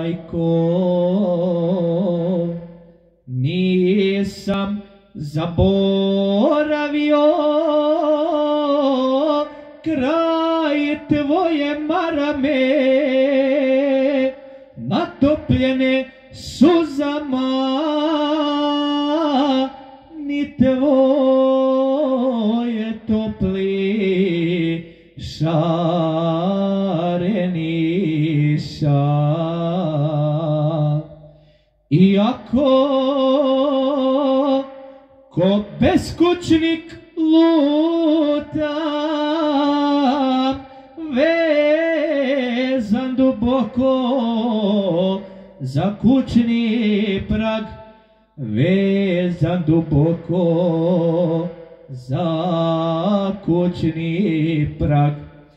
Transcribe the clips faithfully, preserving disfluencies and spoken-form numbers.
majko, nisam zaboravio kraj tvoje marame, natopljene suzama, ni tvoje topli šareni šal. Iako ko beskućnik lutam, vezan duboko za kućni prag, vezan duboko za kućni prag.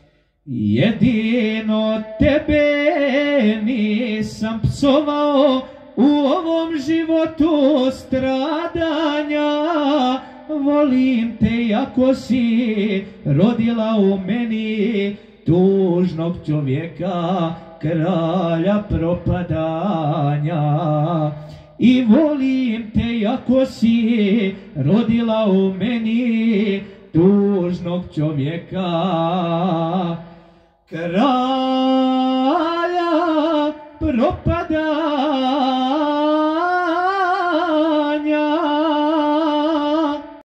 Jedino tebe nisam psovao u ovom životu stradanja. Volim te iako si rodila u meni tužnog čovjeka, kralja propadanja. I volim te iako si rodila u meni tužnog čovjeka, kralja propadanja.